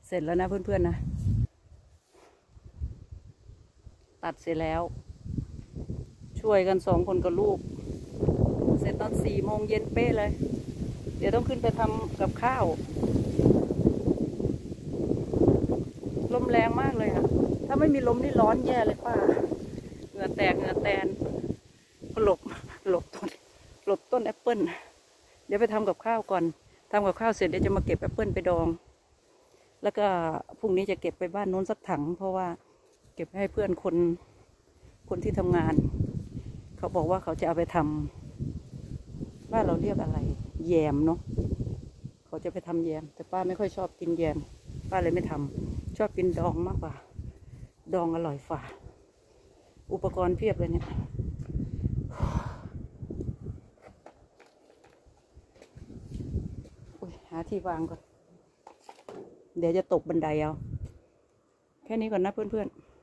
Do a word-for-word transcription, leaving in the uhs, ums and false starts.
เสร็จแล้วนะเพื่อนๆนะตัดเสร็จแล้วช่วยกันสองคนกับลูกเสร็จตอนสี่โมงเย็นเป๊ะเลยเดี๋ยวต้องขึ้นไปทำกับข้าวลมแรงมากเลยค่ะถ้าไม่มีลมนี่ร้อนแย่เลยป้าเหงื่อแตกเหงื่อแตนหลบหลบต้นหลบต้นแอปเปิ้ลเดี๋ยวไปทำกับข้าวก่อนทำกับข้าวเสร็จเดี๋ยวจะมาเก็บแอปเปิ้ลไปดองแล้วก็พรุ่งนี้จะเก็บไปบ้านโน้นสักถังเพราะว่าเก็บให้เพื่อนคนคนที่ทำงานเขาบอกว่าเขาจะเอาไปทำบ้านเราเรียกอะไรแยมเนาะเขาจะไปทำแยมแต่ป้าไม่ค่อยชอบกินแยมป้าเลยไม่ทำชอบกินดองมากกว่าดองอร่อยฝ่าอุปกรณ์เพียบเลยเนี่ยหาที่วางก่อนเดี๋ยวจะตกบันไดเอาแค่นี้ก่อนนะเพื่อนๆ